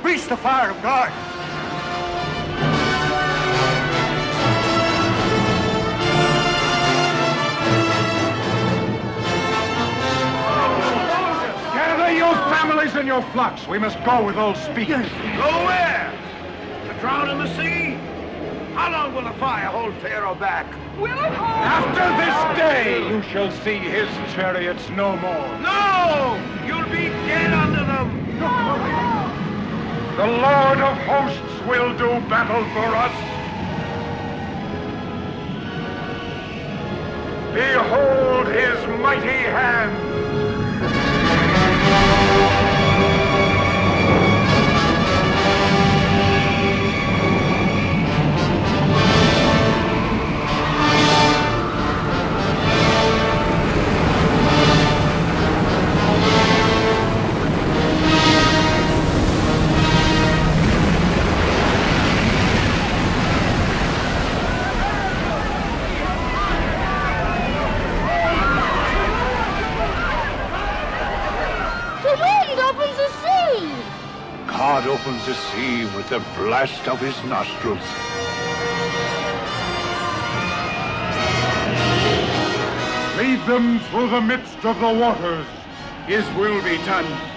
increase the fire of God. Gather your families and your flocks. We must go with all speed. Go where? To drown in the sea? How long will the fire hold Pharaoh back? After this day, you shall see his chariots no more. No! You'll be dead under them. The Lord of hosts will do battle for us. Behold his mighty hand. God opens the sea with the blast of his nostrils. Lead them through the midst of the waters. His will be done.